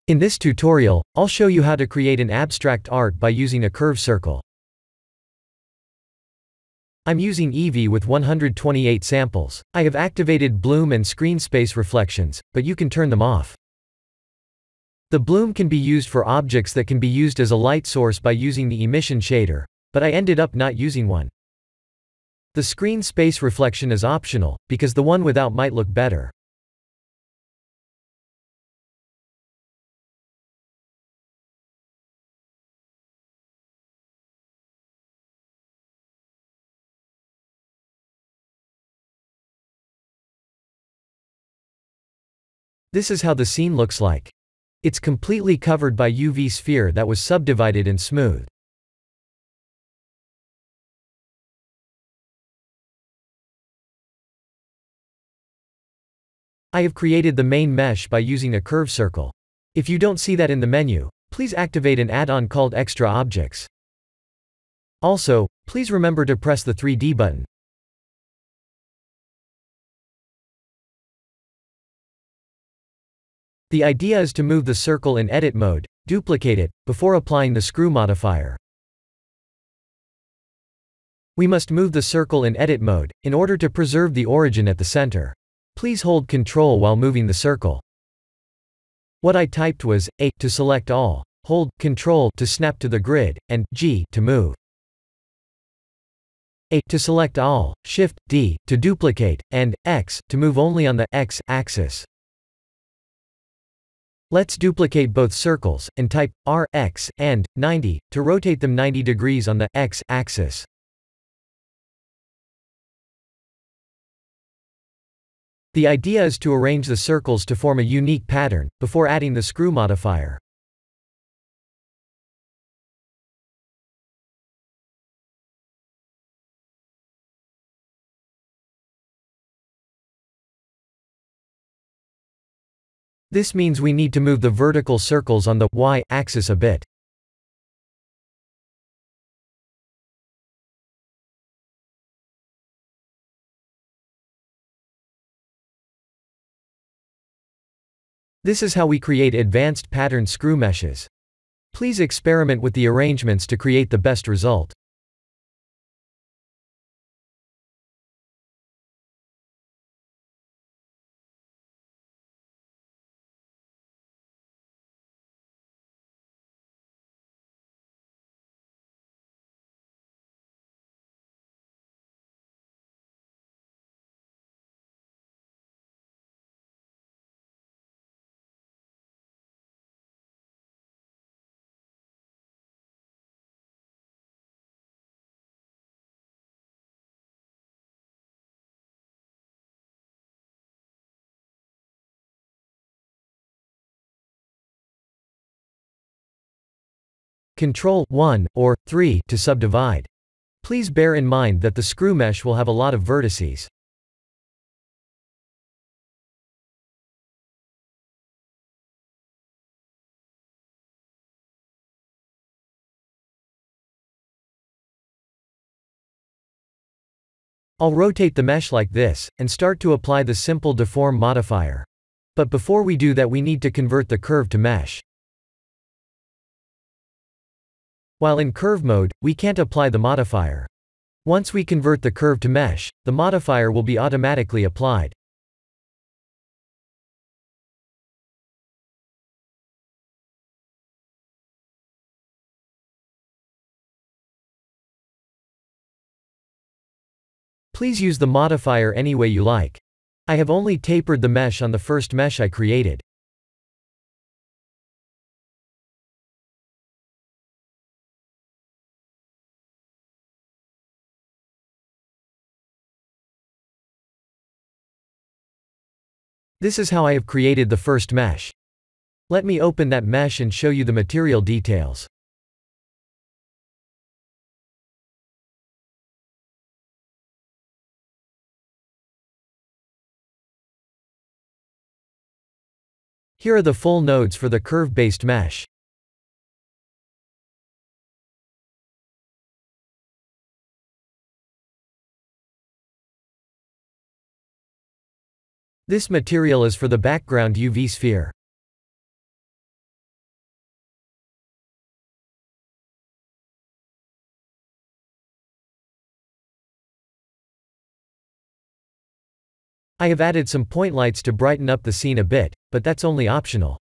In this tutorial, I'll show you how to create an abstract art by using a curved circle. I'm using Eevee with 128 samples. I have activated bloom and screen space reflections, but you can turn them off. The bloom can be used for objects that can be used as a light source by using the emission shader, but I ended up not using one. The screen space reflection is optional, because the one without might look better. This is how the scene looks like. It's completely covered by UV sphere that was subdivided and smoothed. I have created the main mesh by using a curved circle. If you don't see that in the menu, please activate an add-on called Extra Objects. Also, please remember to press the 3D button. The idea is to move the circle in edit mode, duplicate it, before applying the screw modifier. We must move the circle in edit mode, in order to preserve the origin at the center. Please hold Ctrl while moving the circle. What I typed was A to select all, hold Ctrl to snap to the grid, and G to move. A to select all, Shift D to duplicate, and X to move only on the X axis. Let's duplicate both circles, and type R, X, and 90, to rotate them 90 degrees on the X axis. The idea is to arrange the circles to form a unique pattern, before adding the screw modifier. This means we need to move the vertical circles on the Y axis a bit. This is how we create advanced pattern screw meshes. Please experiment with the arrangements to create the best result. Ctrl 1 or 3 to subdivide. Please bear in mind that the screw mesh will have a lot of vertices. I'll rotate the mesh like this, and start to apply the simple deform modifier. But before we do that, we need to convert the curve to mesh. While in curve mode, we can't apply the modifier. Once we convert the curve to mesh, the modifier will be automatically applied. Please use the modifier any way you like. I have only tapered the mesh on the first mesh I created. This is how I have created the first mesh. Let me open that mesh and show you the material details. Here are the full nodes for the curve-based mesh. This material is for the background UV sphere. I have added some point lights to brighten up the scene a bit, but that's only optional.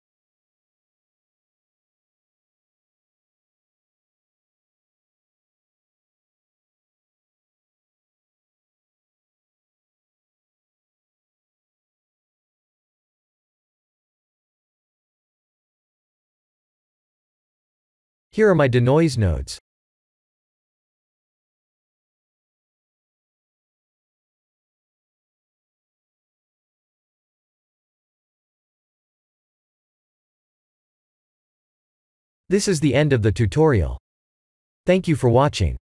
Here are my denoise nodes. This is the end of the tutorial. Thank you for watching.